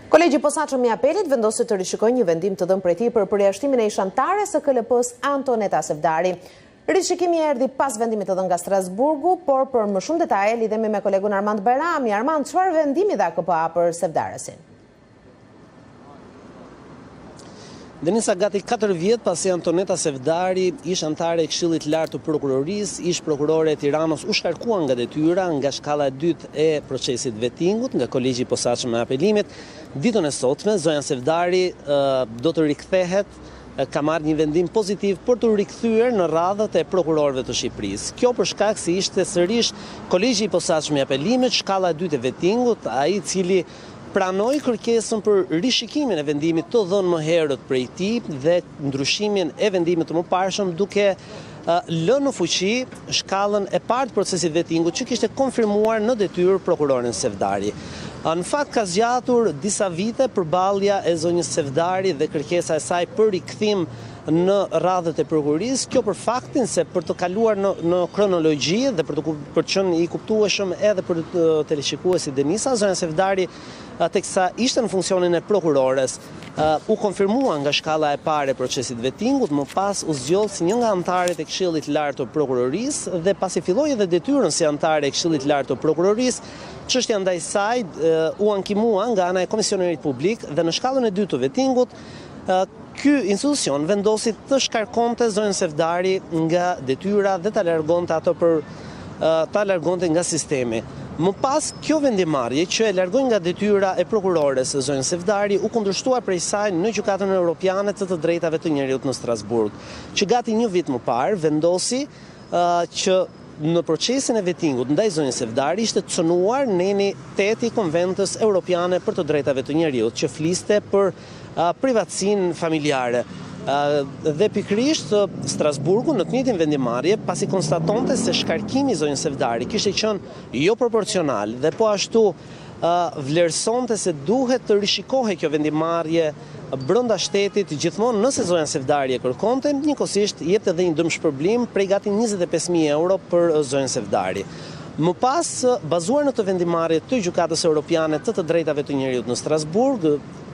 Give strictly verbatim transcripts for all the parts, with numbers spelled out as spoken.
Kolegji i Posaçëm i Apelit vendosi të rishikojë një vendim të dhënë prej tij për përjashtimin e ish-anëtares së K L P-s Antoneta Sevdari. Rishikimi erdhi pas vendimit të dhënë nga Strasburgu, por për më shumë detaje lidhemi me kolegun Armand Bajrami. Armand, çfarë vendimi dha K P A për Sevdaresin? Denisa, gati katër vjet pasi Antoneta Sevdari, ish anëtare e Këshillit të Lartë të Prokurorisë, ish prokurore e Tiranës, u shkarkuan nga detyra nga shkalla e dytë e procesit vettingut nga Kolegji i Posaçëm i Apelimit. Ditën e sotme, zonja Sevdari uh, do të rikthehet, uh, ka marrë një vendim pozitiv për të rikthyer në radhët e prokurorëve të Shqipërisë. Kjo për shkak se ishte sërish Kolegji i Posaçëm i Apelimit, shkalla e dytë e vettingut, ai i cili pranoi kërkesën për rishikimin e vendimit të dhënë më herët prej tij dhe ndryshimin e vendimit të mëparshëm, duke uh, lënë në fuqi shkallën e parë të procesit vettingut që kishte konfirmuar në detyrë prokurorin Sevdari. Uh, në fakt ka zgjatur disa vite përballja e zonjës Sevdari dhe kërkesa e saj për rikthim në radhët e prokurorisë, kjo për faktin se për të kaluar në, në kronologji dhe për të për të qenë i kuptueshëm edhe për teleshikuesit Denisa, zonja Sevdari teksa ishte në funksionin e prokurores, uh, u konfirmua nga shkalla e parë e procesit vettingut, më pas u zgjoll si një nga anëtarët e Këshillit të Lartë të Prokurorisë dhe pasi filloi edhe detyrën si anëtare e Këshillit të Lartë të Prokurorisë, çështja ndaj saj uh, u ankimua nga ana e komisionerit publik dhe në shkallën e dytë të vettingut, uh, ky institucion vendosi të shkarkonte zonjën Sevdari nga detyra dhe ta largonte ato për uh, ta largonte nga sistemi. Më pas, kjo vendimarrje që e largoi nga detyra e prokurores së zonjës Sevdari u kundërshtua prej saj në Gjykatën Europiane të të drejtave të njerëzit në Strasburg, që gati një vit më parë vendosi uh, që në procesin e vettingut ndaj zonjës Sevdari ishte cënuar neni teti i Konventës Europiane për të drejtave të njerëzit, që fliste për uh, privatësinë familjare. Uh, dhe pikërisht Strasburgu në të njëjtin vendimarrje, pasi konstatonte se shkarkimi i zonjës Sevdari kishte qenë jo proporcional dhe po ashtu uh, vlerësonte se duhet të rishikohej kjo vendimarrje brenda shtetit gjithmonë nëse zonja Sevdari e kërkonte, njëkohësisht jepte edhe një dëmshpërblim prej gati njëzet e pesë mijë euro për zonjën Sevdari. Më pas, bazuar në të vendimarrje të Gjykatës Europiane të të drejtave të njerëzit në Strasburg,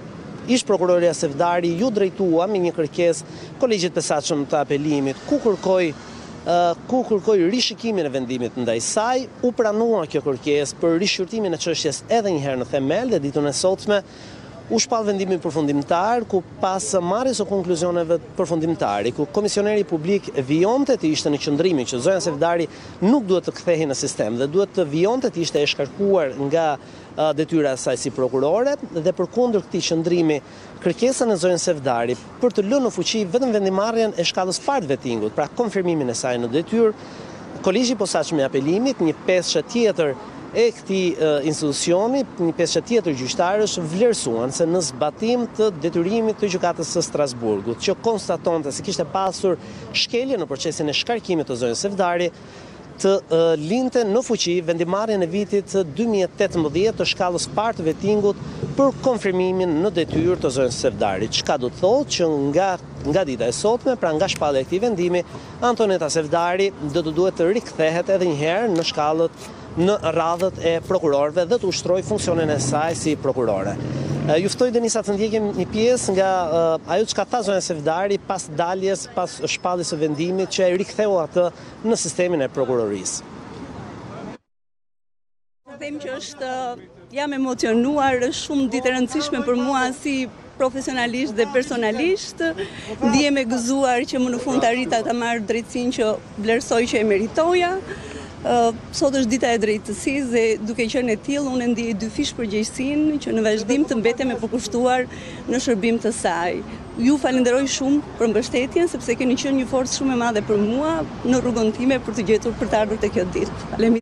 ish prokuroria Sevdari ju drejtua me një kërkesë Kolegjit Posaçëm të Apelimit, ku kërkoi uh, ku kërkoi rishikimin e vendimit ndaj saj, u pranua kjo kërkesë për rishqyrtimin e çështjes edhe një herë në themel dhe ditën e sotme u shpall vendimin përfundimtar, ku pas marrjes së konkluzioneve përfundimtare, ku komisioneri publik vijonte të ishte në qëndrimin që zonja Sevdari nuk duhet të kthehej në sistem dhe duhet të vijonte të ishte e shkarkuar nga uh, detyra e saj si prokurore, dhe përkundër këtij qëndrimi kërkesën e zonjës Sevdari për të lënë në fuqi vetëm vendimarrjen e shkallës parë të vettingut, pra konfirmimin e saj në detyrë, Kolegji i Posaçëm i Apelimit, një peshë tjetër e këtij uh, institucioni, një peshë tjetër gjyqtarësh vlerësuan se në zbatim të detyrimit të Gjykatës së Strasburgut, që konstatonte se kishte pasur shkelje në procesin e shkarkimit të zonjës Sevdari, të uh, linte në fuqi vendimarrjen e vitit dy mijë e tetëmbëdhjetë të shkallës parë të vettingut për konfirmimin në detyrë të zonjës Sevdari, çka do të thotë që nga nga dita e sotme, pra nga shpallja e këtij vendimi, Antoneta Sevdari do të duhet të rikthehet edhe një herë në shkallët në radhët e prokurorëve dhe të ushtrojë funksionin e saj si prokurore. Uh, ju ftoj Denisa të ndjekim një pjesë nga uh, ajo çka tha zonja Sevdari pas daljes, pas shpalljes së vendimit që e riktheu atë në sistemin e prokurorisë. Them që është jam emocionuar, shumë ditë e rëndësishme për mua si profesionalisht dhe personalisht. Ndihem e gëzuar që më në fund të arrita ta marr drejtësinë që vlerësoj që e meritoja. Uh, sot është dita e drejtësisë dhe duke qenë e tillë unë ndiej dy fish përgjegjësinë që në vazhdim të mbetem e përkushtuar në shërbim të saj. Ju falenderoj shumë për mbështetjen sepse keni qenë një forcë shumë e madhe për mua në rrugën time për të gjetur për të ardhur te kjo ditë. Faleminderit.